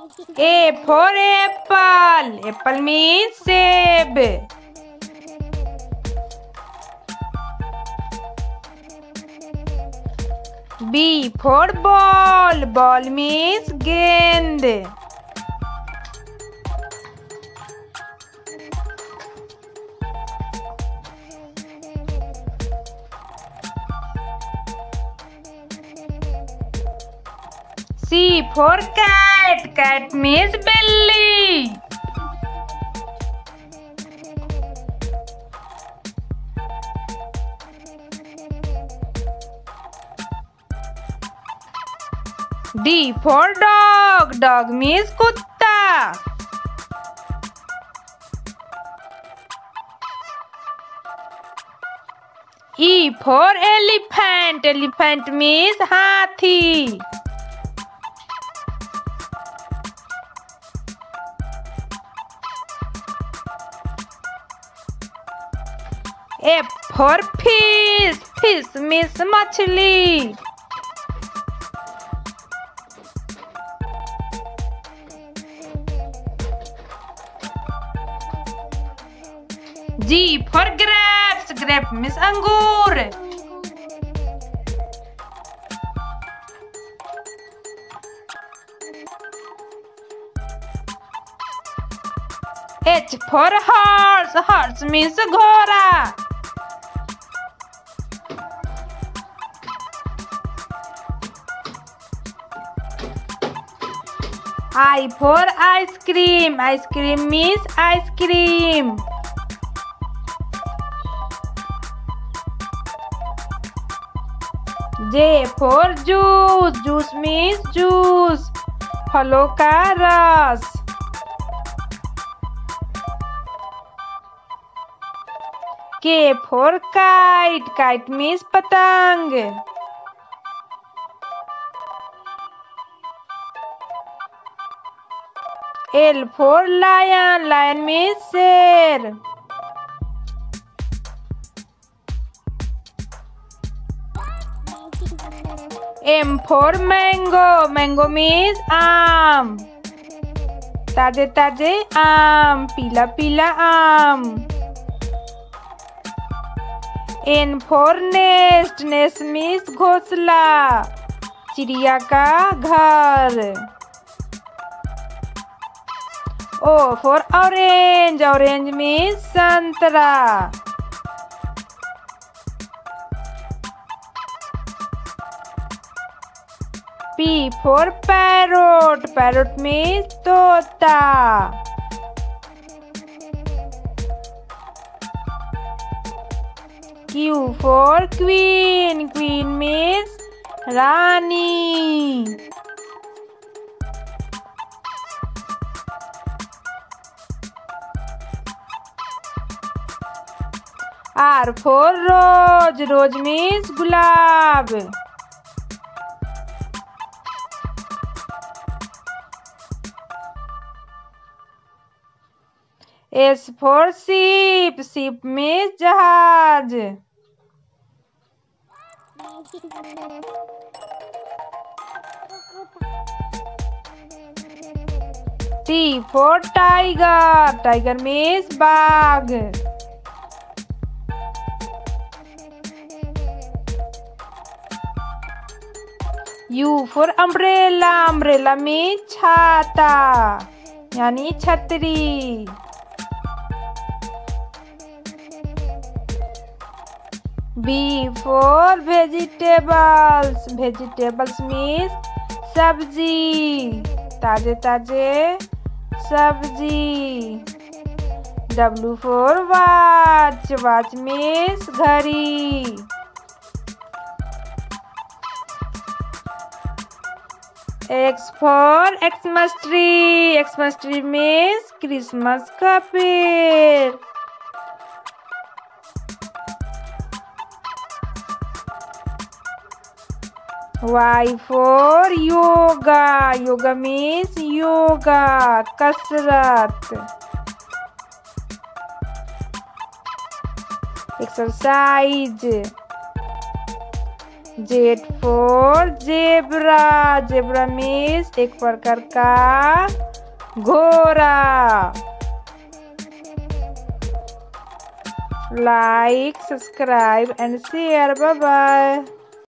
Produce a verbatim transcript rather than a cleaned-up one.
A for apple. Apple means seb. B for ball. Ball means gend. C for cat. Cat means belly. D for dog. Dog means kutta. E for elephant. Elephant means hathi. F for fish. Fish means मछली. G for grapes. Grape means अंगूर. H for horse. Horse means घोड़ा. I for ice cream. Ice cream means ice cream. J for juice. Juice means juice. फलों का रस. K for kite. Kite means पतंग. L for lion. Lion means शेर. M for mango. Mango means आम. ताजे ताजे आम. पीला पीला आम. N for nest. Nest means घोंसला. चिड़िया का घर. O for orange. Orange means संतरा. P for parrot. Parrot means तोता. Q for queen. Queen means Rani. R for rose. Rose means gulab. S for ship. Ship means जहाज. T for tiger. Tiger means बाघ. U for umbrella. Umbrella means छाता यानी छतरी. B for vegetables. Vegetables means सब्जी. ताजे ताजे सब्जी. W for watch. Watch means घड़ी. X for Xmas tree. Xmas tree means Christmas का पेड़. Y for yoga. Yoga means yoga कसरत. exercise. Z for zebra. Zebra means एक प्रकार का घोड़ा। Like, subscribe and share. Bye bye.